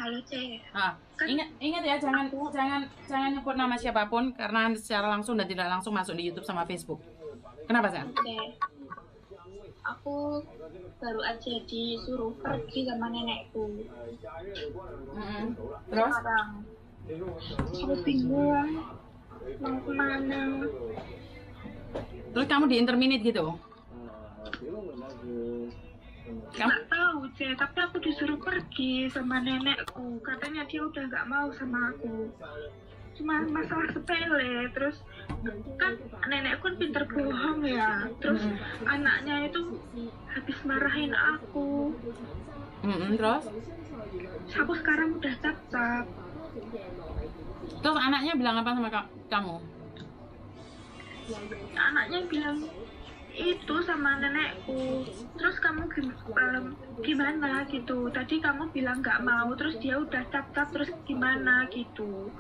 halo C. Ingat ya, jangan nyebut nama siapapun karena secara langsung dan tidak langsung masuk di YouTube sama Facebook. Kenapa sayang? Oke. Aku baru aja disuruh pergi sama nenekku. Terus? Sekarang aku bingung mau kemana. Terus kamu di interminate gitu? Nggak tahu C, tapi aku disuruh pergi sama nenekku. Katanya dia udah nggak mau sama aku. Cuma masalah sepele. Terus kan nenekku kan pinter bohong ya. Terus anaknya itu habis marahin aku. Terus? Aku sekarang udah cap-cap. Terus anaknya bilang apa sama kamu? Anaknya bilang itu sama nenekku. Terus kamu gimana gitu? Tadi kamu bilang nggak mau, terus dia udah cap-cap, terus gimana gitu?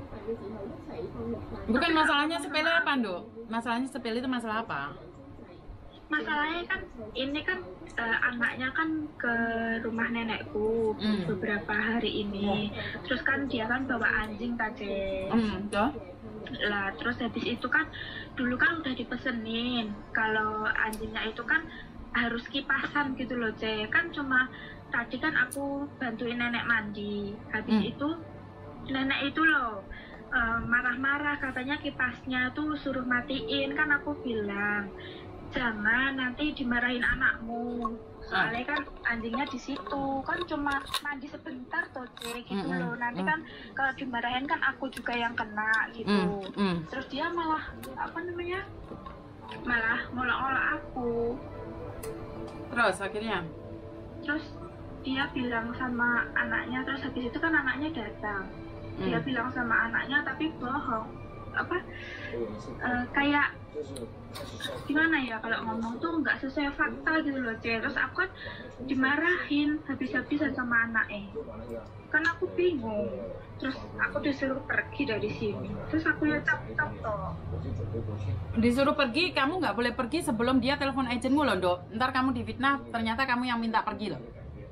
Bukan masalahnya sepele apa, Nduk? Masalahnya sepele itu masalah apa? Masalahnya kan ini kan anaknya kan ke rumah nenekku beberapa hari ini. Terus kan dia kan bawa anjing tadi. Lah terus habis itu kan dulu kan udah dipesenin kalau anjingnya itu kan harus kipasan gitu loh C. Kan cuma tadi kan aku bantuin nenek mandi. Habis itu nenek itu loh marah-marah, katanya kipasnya tuh suruh matiin. Kan aku bilang jangan, nanti dimarahin anakmu. Soalnya kan anjingnya di situ, kan cuma mandi sebentar tuh gitu loh. Nanti kan kalau dimarahin kan aku juga yang kena gitu. Terus dia malah malah ngolok-ngolok aku. Terus akhirnya? Terus dia bilang sama anaknya, terus habis itu kan anaknya datang. Dia bilang sama anaknya tapi bohong. Kayak gimana ya, kalau ngomong tuh nggak sesuai fakta gitu loh C. Terus aku kan dimarahin habis-habisan sama anaknya. Kan aku bingung. Terus aku disuruh pergi dari sini. Terus aku ya cap-cap toh. Disuruh pergi, kamu nggak boleh pergi sebelum dia telepon agentmu loh, Nduk. Ntar kamu difitnah, ternyata kamu yang minta pergi loh.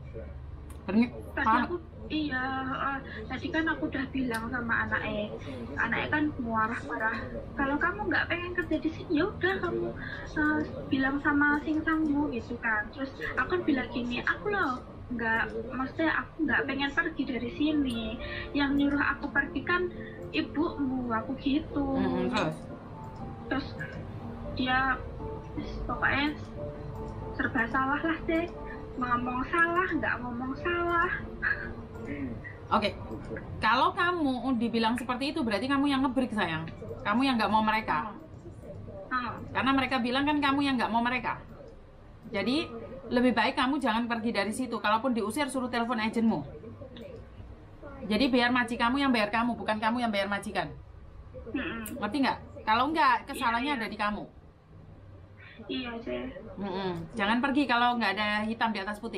Tadi kan aku udah bilang sama anaknya kan marah-marah. Kalau kamu nggak pengen kerja di sini, ya udah kamu bilang sama singsangmu gitu kan. Terus aku kan bilang gini, aku loh maksudnya aku nggak pengen pergi dari sini. Yang nyuruh aku pergi kan ibumu, aku gitu. Terus dia pokoknya serba salah lah deh. Ngomong salah, nggak ngomong salah. Oke. Kalau kamu dibilang seperti itu berarti kamu yang ngebreak sayang. Kamu yang nggak mau mereka. Karena mereka bilang kan kamu yang nggak mau mereka. Jadi lebih baik kamu jangan pergi dari situ. Kalaupun diusir suruh telepon agentmu. Jadi biar maji kamu yang bayar kamu, bukan kamu yang bayar majikan. Ngerti nggak? Kalau nggak, kesalahannya ada di kamu. Iya sih. Jangan pergi kalau nggak ada hitam di atas putih.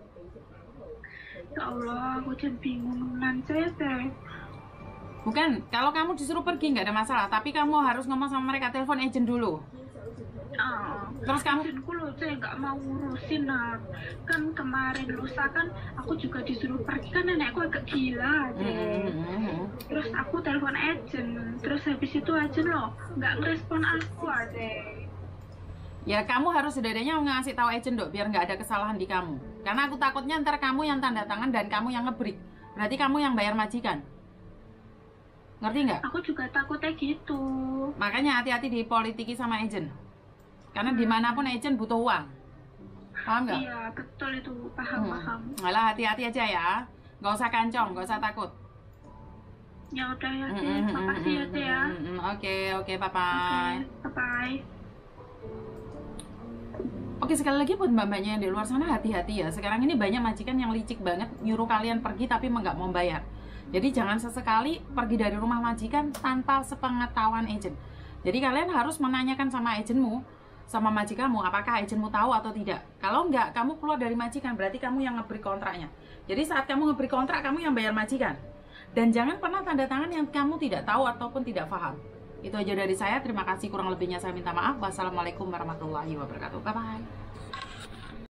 Ya Allah, aku jadi bingung nanti teh. Bukan, kalau kamu disuruh pergi nggak ada masalah, tapi kamu harus ngomong sama mereka, telepon agent dulu. Terus kamu? Agentku loh, saya nggak mau ngurusin kan kemarin lusa kan aku juga disuruh pergi, kan nenekku agak gila deh. Terus aku telepon agent, terus habis itu agent loh nggak ngerespon aku aja. Ya kamu harus setidaknya ngasih tahu agent dok, biar nggak ada kesalahan di kamu. Karena aku takutnya ntar kamu yang tanda tangan dan kamu yang ngebreak. Berarti kamu yang bayar majikan. Ngerti nggak? Aku juga takutnya gitu. Makanya hati-hati dipolitiki sama agent. Karena dimanapun agent butuh uang. Paham nggak? Iya betul itu, paham. Malah hati-hati aja ya. Nggak usah kancong, nggak usah takut. Ya udah ya sih, makasih ya Teh ya. Oke, bye-bye. Bye-bye. Oke, sekali lagi buat mbak-mbaknya yang di luar sana, hati-hati ya. Sekarang ini banyak majikan yang licik banget, nyuruh kalian pergi tapi nggak mau bayar. Jadi jangan sesekali pergi dari rumah majikan tanpa sepengetahuan agent. Jadi kalian harus menanyakan sama agentmu, sama majikanmu, apakah agentmu tahu atau tidak. Kalau nggak, kamu keluar dari majikan, berarti kamu yang ngebreak kontraknya. Jadi saat kamu ngebreak kontrak, kamu yang bayar majikan. Dan jangan pernah tanda tangan yang kamu tidak tahu ataupun tidak paham. Itu aja dari saya, terima kasih, kurang lebihnya saya minta maaf. Wassalamualaikum warahmatullahi wabarakatuh. Bye-bye.